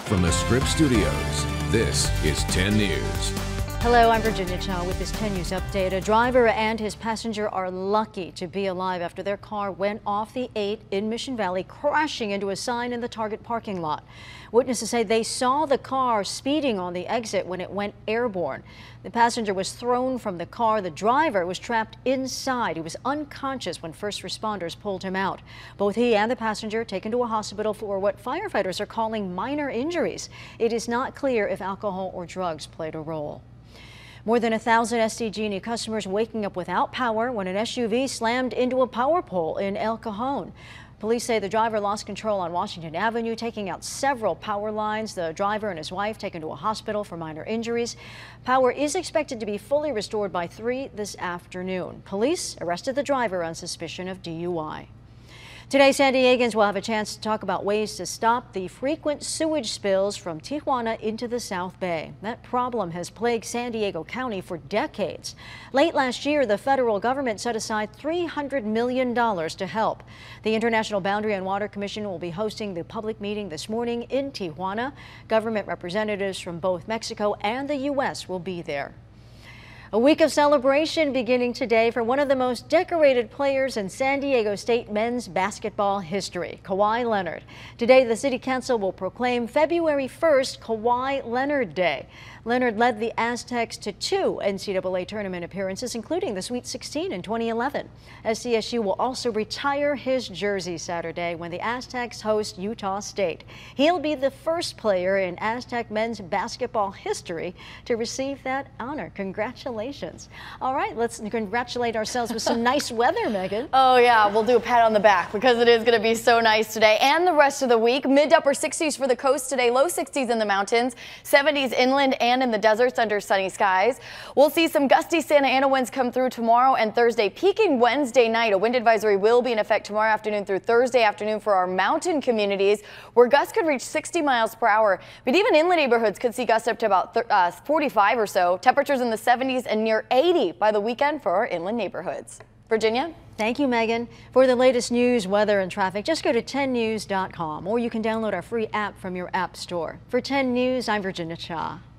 from the Scripps Studios, this is 10 News. Hello, I'm Virginia Chow with this 10 News update. A driver and his passenger are lucky to be alive after their car went off the 8 in Mission Valley, crashing into a sign in the Target parking lot. Witnesses say they saw the car speeding on the exit when it went airborne. The passenger was thrown from the car. The driver was trapped inside. He was unconscious when first responders pulled him out. Both he and the passenger taken to a hospital for what firefighters are calling minor injuries. It is not clear if alcohol or drugs played a role. More than 1,000 SDG&E customers waking up without power when an SUV slammed into a power pole in El Cajon. Police say the driver lost control on Washington Avenue, taking out several power lines. The driver and his wife taken to a hospital for minor injuries. Power is expected to be fully restored by 3 this afternoon. Police arrested the driver on suspicion of DUI. Today, San Diegans will have a chance to talk about ways to stop the frequent sewage spills from Tijuana into the South Bay. That problem has plagued San Diego County for decades. Late last year, the federal government set aside $300 million to help. The International Boundary and Water Commission will be hosting the public meeting this morning in Tijuana. Government representatives from both Mexico and the U.S. will be there. A week of celebration beginning today for one of the most decorated players in San Diego State men's basketball history, Kawhi Leonard. Today, the City Council will proclaim February 1st Kawhi Leonard Day. Leonard led the Aztecs to 2 NCAA tournament appearances, including the Sweet 16 in 2011. SDSU will also retire his jersey Saturday when the Aztecs host Utah State. He'll be the first player in Aztec men's basketball history to receive that honor. Congratulations. All right, let's congratulate ourselves with some nice weather, Megan. Oh, yeah, we'll do a pat on the back because it is going to be so nice today and the rest of the week. Mid to upper 60s for the coast today, low 60s in the mountains, 70s inland and in the deserts under sunny skies. We'll see some gusty Santa Ana winds come through tomorrow and Thursday, peaking Wednesday night. A wind advisory will be in effect tomorrow afternoon through Thursday afternoon for our mountain communities, where gusts could reach 60 miles per hour. But even inland neighborhoods could see gusts up to about 45 or so. Temperatures in the 70s and near 80 by the weekend for our inland neighborhoods. Virginia? Thank you, Megan. For the latest news, weather, and traffic, just go to 10news.com, or you can download our free app from your app store. For 10 News, I'm Virginia Cha.